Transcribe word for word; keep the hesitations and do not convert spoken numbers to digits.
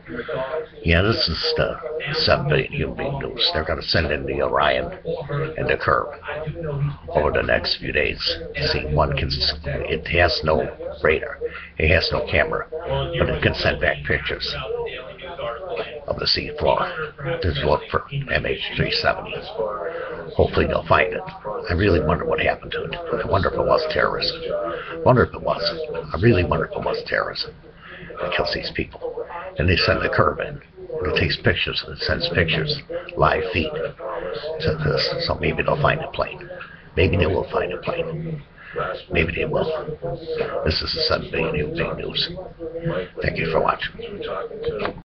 Yeah, this is the seven billion human being news. They're going to send in the Orion and the Curve over the next few days. See, one can, it has no radar, it has no camera, but it can send back pictures of the sea floor to look for M H three seventy. Hopefully they'll find it. I really wonder what happened to it. I wonder if it was terrorism. I wonder if it was. I really wonder if it was terrorism that kills these people. And they send the Curve in. It takes pictures. It sends pictures, live feed to this. So maybe they'll find a plane. Maybe they will find a plane. Maybe they will. This is the seven billion Human Being News. Thank you for watching.